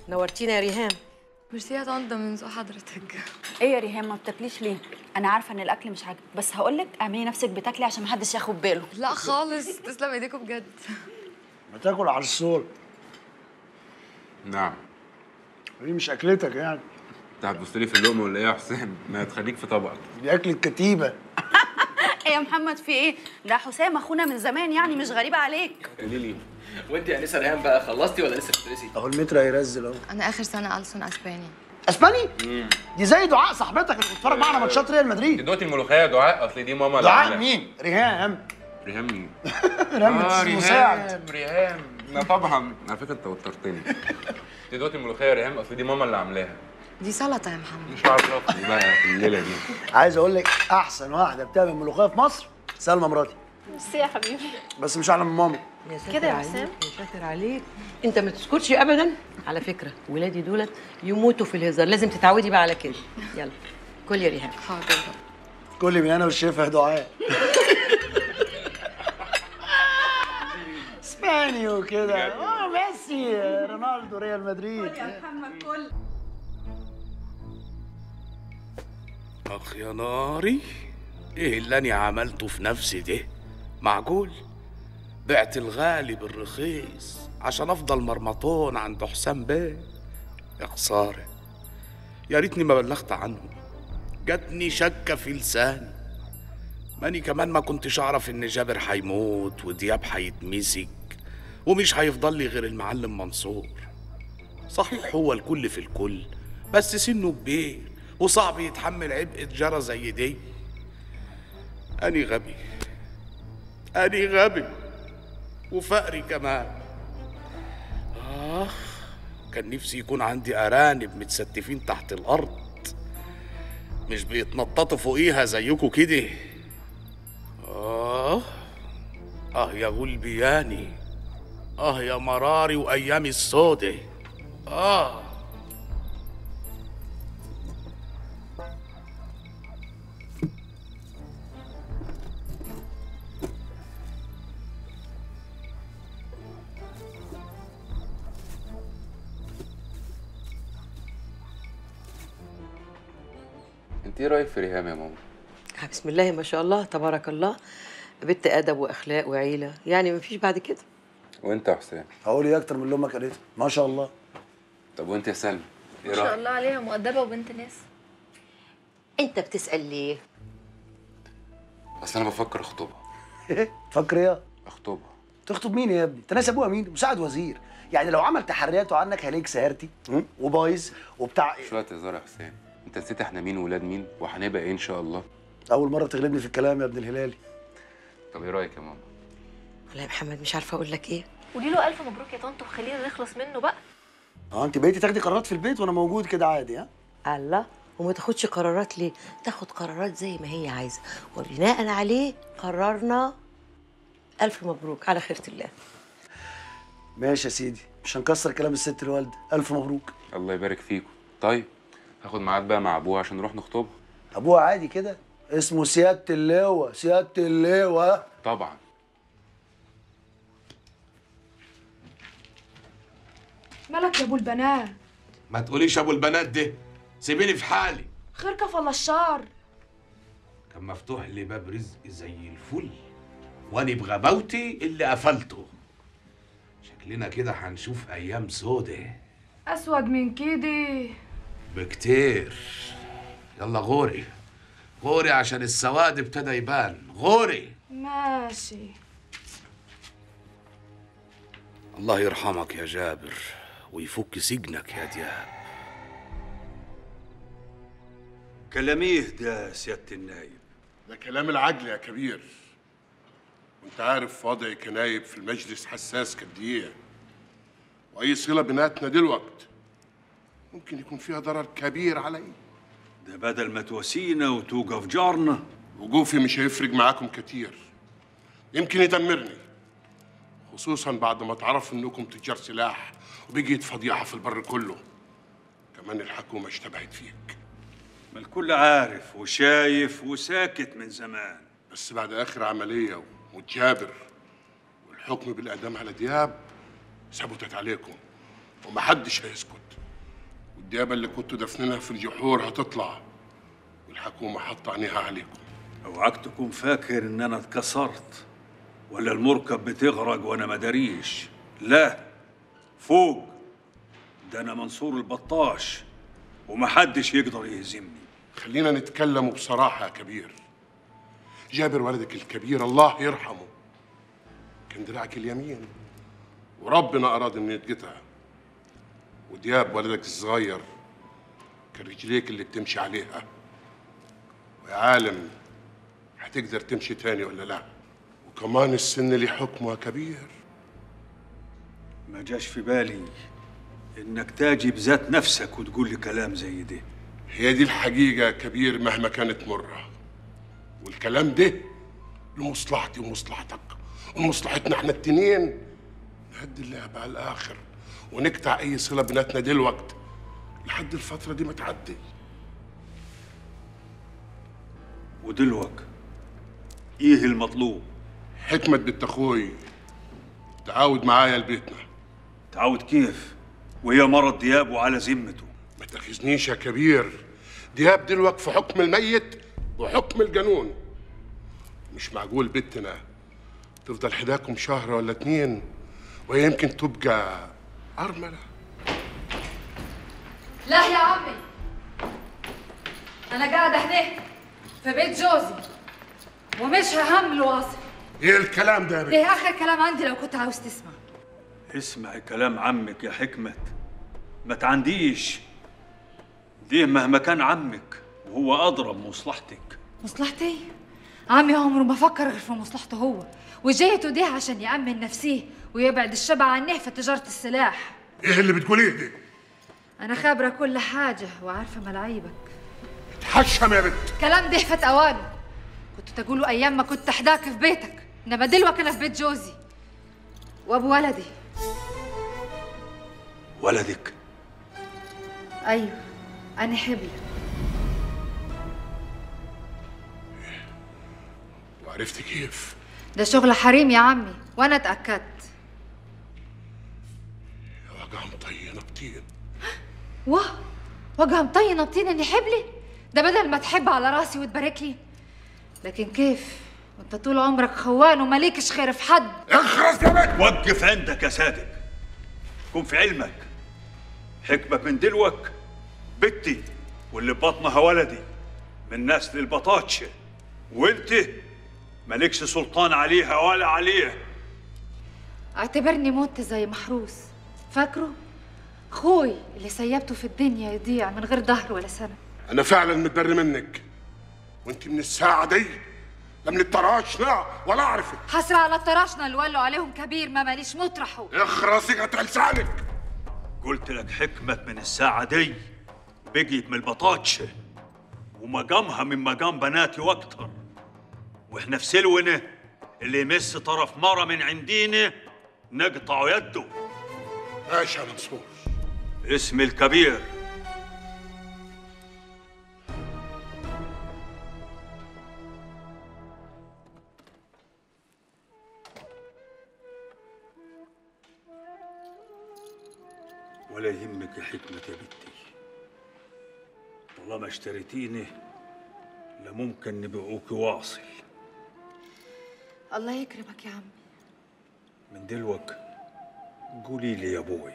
نورتينا يا ريهام. ميرسي يا طنط، من ذوق حضرتك. ايه يا ريهام ما بتاكليش ليه؟ انا عارفه ان الاكل مش عاجبك، بس هقولك اعملي نفسك بتاكلي عشان محدش ياخد باله. لا خالص، تسلم ايديكم بجد. بتاكل على الصول. نعم. دي مش اكلتك يعني. انت هتبص لي في اللقمه ولا ايه يا حسام؟ ما تخليك في طبقك. دي اكل الكتيبه. ايه يا محمد في ايه؟ ده حسام اخونا من زمان يعني، مش غريبه عليك. قولي لي. وانت يا انسه ريهام بقى خلصتي ولا لسه بتدرسي؟ اهو المتر هيرزل اهو. انا اخر سنه ألسن اسباني. اسباني؟ دي زي دعاء صاحبتك اللي بتتفرج معانا ماتشات ريال مدريد. دلوقتي الملوخيه يا دعاء، اصل دي ماما اللي دعاء عاملاها. مين؟ ريهام. ريهام مين؟ ريهام المساعد. ريهام. لا طبعا، على فكره انت وترتني. دلوقتي الملوخيه يا ريهام، اصل دي ماما اللي عاملاها. دي سلطه يا محمد. مش عارف راسي بقى في الليله دي. عايز اقول لك احسن واحده بتعمل ملوخيه في مصر سلمى مراتي. ميرسي يا حبيبي. بس مش اعلى من مامي. يا ساتر كده يا عليك، حسام؟ يا ساتر عليك. انت ما تسكتش ابدا. على فكره ولادي دولت يموتوا في الهزار، لازم تتعودي بقى على كده. يلا كل يا ريهام. حاضر بقى. كل من انا والشيف دعاء. اسباني وكده. ميسي رونالدو ريال مدريد. يا محمد كل. اخ يا ناري، ايه اللي انا عملته في نفسي ده؟ معقول بعت الغالي بالرخيص عشان افضل مرمطون عند حسام بيه؟ يا خساره، يا ريتني ما بلغت عنه. جاتني شكه في لساني. ماني كمان ما كنتش اعرف ان جابر هيموت ودياب هيتمسك ومش هيفضل لي غير المعلم منصور. صحيح هو الكل في الكل، بس سنه كبير وصعب يتحمل عبء جرى زي دي. أني غبي، أني غبي وفقري كمان. كان نفسي يكون عندي أرانب متستفين تحت الأرض، مش بيتنططوا فوقيها زيكوا كده. يا غلبياني، يا مراري وأيامي السودة. انت ايه رايك في ريهام يا ماما؟ بسم الله ما شاء الله تبارك الله، بنت ادب واخلاق وعيله، يعني ما فيش بعد كده. وانت يا حسام؟ هقول ايه اكتر من اللي امك قالته؟ ما شاء الله. طب وانت يا سلمى؟ ايه ما رايك؟ شاء الله عليها، مؤدبه وبنت ناس. انت بتسال ليه؟ اصل انا بفكر اخطبها. فاكر ايه؟ اخطبها. تخطب مين يا ابني؟ انت ناسي ابوها مين؟ مساعد وزير. يعني لو عمل تحرياته عنك هليك سهرتي وبايظ وبتاع. شويه هزار يا حسام، انت نسيت احنا مين ولاد مين وهنبقى ايه ان شاء الله؟ اول مره تغلبني في الكلام يا ابن الهلالي. طب ايه رايك يا ماما؟ والله يا محمد مش عارفه اقول لك ايه. قولي له الف مبروك يا طنط وخلينا نخلص منه بقى. انت بقيتي تاخدي قرارات في البيت وانا موجود كده عادي؟ الله، وما تاخدش قرارات ليه؟ تاخد قرارات زي ما هي عايزه، وبناء عليه قررنا. الف مبروك على خيرة الله. ماشي يا سيدي، مش هنكسر كلام الست الوالده. الف مبروك. الله يبارك فيكم. طيب هاخد ميعاد بقى مع ابوها عشان نروح نخطبها. ابوها عادي كده، اسمه سياده اللواء. سياده اللواء طبعا. مالك يا ابو البنات؟ ما تقوليش ابو البنات ده، سيبيني في حالي. خير كفل الشر. كان مفتوح لي باب رزق زي الفل، واني بغباوتي اللي قفلته. شكلنا كده هنشوف ايام سودة. اسود من كده بكتير. يلا غوري غوري عشان السواد ابتدى يبان. غوري. ماشي. الله يرحمك يا جابر ويفك سجنك يا دياب. كلاميه ده سيادة النايب؟ ده كلام العدل يا كبير، وانت عارف وضعي كنايب في المجلس حساس قد ايه، واي صله بيناتنا دلوقت ممكن يكون فيها ضرر كبير علي. ده بدل ما تواسينا وتوقف جارنا. وقوفي مش هيفرق معاكم كتير، يمكن يدمرني، خصوصا بعد ما تعرفوا انكم تجار سلاح وبقيت فضيحه في البر كله. كمان الحكومه اشتبهت فيك. ما الكل عارف وشايف وساكت من زمان. بس بعد اخر عمليه وجابر والحكم بالاعدام على دياب ثبتت عليكم ومحدش هيسكت. والديابه اللي كنتوا دافنينها في الجحور هتطلع، والحكومه حاطه عينيها عليكم. اوعاك تكون فاكر ان انا اتكسرت ولا المركب بتغرق وانا ما داريش. لا، فوق. ده انا منصور البطاش ومحدش يقدر يهزمني. خلينا نتكلم بصراحه يا كبير. جابر ولدك الكبير الله يرحمه كان دراعك اليمين، وربنا اراد انه يتقطع. ودياب ولدك الصغير كان رجليك اللي بتمشي عليها. ويا عالم هتقدر تمشي تاني ولا لا؟ وكمان السن اللي حكمه يا كبير. ما جاش في بالي انك تاجي بذات نفسك وتقول لي كلام زي ده. هي دي الحقيقه يا كبير مهما كانت مره، والكلام ده لمصلحتي ومصلحتك ومصلحتنا احنا التنين. نهدي اللعب على الاخر ونقطع اي صله بيناتنا دلوقت لحد الفتره دي ما تعدي. ودلوك ايه المطلوب؟ حكمة بنت اخوي تعاود معايا لبيتنا. تعاود كيف وهي مرض دياب وعلى ذمته؟ ما تاخذنيش يا كبير، دياب دلوقت في حكم الميت وحكم الجنون. مش معقول بنتنا تفضل حداكم شهر ولا 2 وهي يمكن تبقى أرملة. لا يا عمي، أنا قاعدة هنا في بيت جوزي ومش ههم واصل. ايه الكلام ده يا بنت؟ ده آخر كلام عندي لو كنت عاوز تسمع. اسمعي كلام عمك يا حكمة، ما تعنديش. ديه مهما كان عمك وهو أدرى بمصلحتك. مصلحتي؟ عمي عمره ما فكر غير في مصلحته هو، وجايته دي عشان يأمن نفسيه ويبعد الشبع عنه في تجارة السلاح. ايه اللي بتقوليه دي؟ أنا خابرة كل حاجة وعارفة ملاعيبك. اتحشم يا بنت. كلام ده فات أوانه، كنت تقولوا أيام ما كنت أحداك في بيتك، إنما دلوقتي أنا في بيت جوزي وأبو ولدي. ولدك؟ أيوه، أنا حبلة. وعرفت كيف؟ ده شغل حريم يا عمي وأنا اتأكدت. يا وجع مطينة بطين. وجع مطينة بطين إني حبلة؟ ده بدل ما تحب على راسي وتبارك لي. لكن كيف وانت طول عمرك خوان ومالكش خير في حد؟ اخرس يا بنت. وقف عندك يا صادق. كن في علمك حكمة من دلوك بنتي واللي ببطنها ولدي من نسل البطاطشة، وانت مالكش سلطان عليها ولا عليه. اعتبرني مت زي محروس، فاكره؟ خوي اللي سيبته في الدنيا يضيع من غير ظهر ولا سنة. أنا فعلا متبري منك، وأنت من الساعة دي لا من الطراشنة ولا أعرفك. حسرة على الطراشنة اللي ولوا عليهم كبير ما ماليش مطرحه. اخرسي قطع لسانك. قلت لك حكمة من الساعة دي بقيت من البطاطشة ومقامها من مقام بناتي واكتر، واحنا في سلونة اللي يمس طرف مرة من عندينا نقطع يده. ماشي يا منصور. اسم الكبير. ولا يهمك يا حكمة يا بنتي، طالما اشتريتيني لممكن نبيعوك واصل. الله يكرمك يا عمي. من دلوك قولي لي يا ابوي.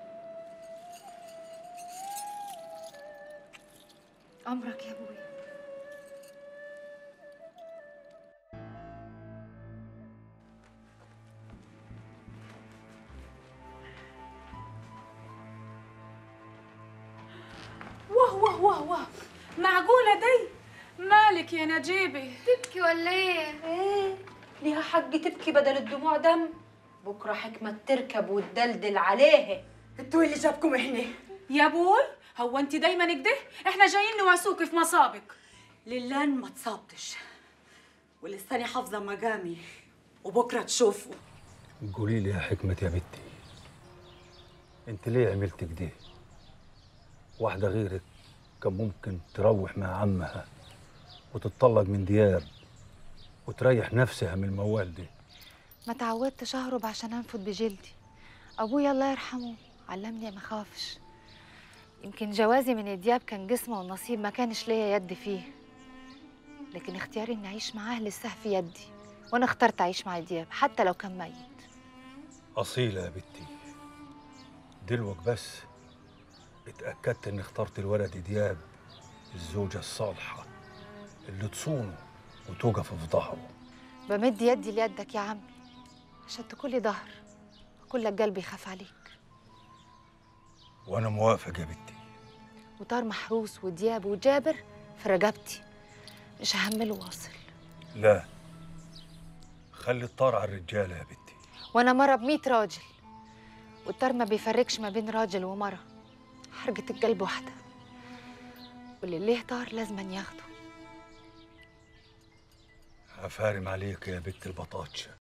أمرك يا ابوي. واه معقولة دي؟ مالك يا نجيبة؟ تبكي ولا ايه؟ ايه ليها حق تبكي بدل الدموع دم؟ بكره حكمة تركب وتدلدل عليه. انتوا اللي جابكم هنا يا بوي؟ هو انت دايما كده؟ احنا جايين نواسوك في مصابك. لله ما تصابتش ولساني حافظه مقامي وبكره تشوفوا. قولي لي يا حكمة يا بنتي، انت ليه عملت كده؟ واحدة غيرك كان ممكن تروح مع عمها وتتطلق من دياب وتريح نفسها من الموال ده. ما تعودتش اهرب عشان انفد بجلدي. ابويا الله يرحمه علمني ما اخافش، يمكن جوازي من دياب كان جسمه والنصيب ما كانش ليا يد فيه، لكن اختياري اني اعيش معاه لسه في يدي، وانا اخترت اعيش مع دياب حتى لو كان ميت. أصيلة يا بنتي. دلوك بس اتأكدت إن اخترت الولد دياب الزوجة الصالحة اللي تصونه وتوقف في ظهره. بمد يدي ليدك يا عمي عشان تكونلي ظهر وكلك قلبي يخاف عليك. وأنا موافق يا بنتي. وطار محروس ودياب وجابر في رقبتي، مش ههمله واصل. لا، خلي الطار على الرجالة يا بنتي. وانا مرة ب100 راجل، والطار ما بيفرقش ما بين راجل ومرة، حرقة القلب واحدة، واللي ليه طار لازم ياخده. هفارم عليك يا بنت البطاطشة.